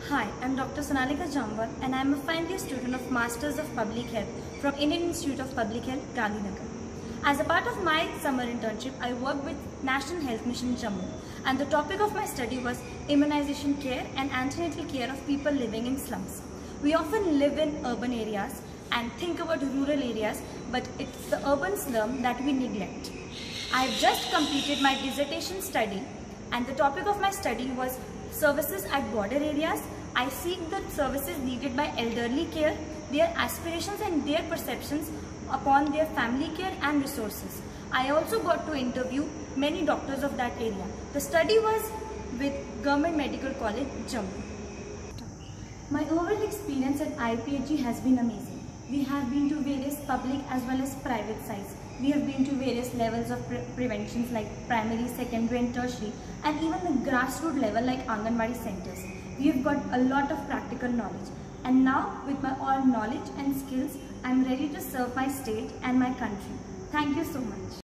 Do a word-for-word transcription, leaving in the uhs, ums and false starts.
Hi, I'm Doctor Sonalika Jamwal and I'm a final year student of Masters of Public Health from Indian Institute of Public Health, Gandhinagar. As a part of my summer internship, I worked with National Health Mission Jammu, and the topic of my study was immunization care and antenatal care of people living in slums. We often live in urban areas and think about rural areas, but it's the urban slum that we neglect. I have just completed my dissertation study, and the topic of my study was services at border areas. I seek the services needed by elderly care, their aspirations and their perceptions upon their family care and resources. I also got to interview many doctors of that area. The study was with Government Medical College, Jammu. My overall experience at I P H G has been amazing. We have been to various public as well as private sites. We have been to various levels of pre preventions like primary, secondary and tertiary, and even the grassroots level like Anganwadi centers. We have got a lot of practical knowledge, and now with my all knowledge and skills, I am ready to serve my state and my country. Thank you so much.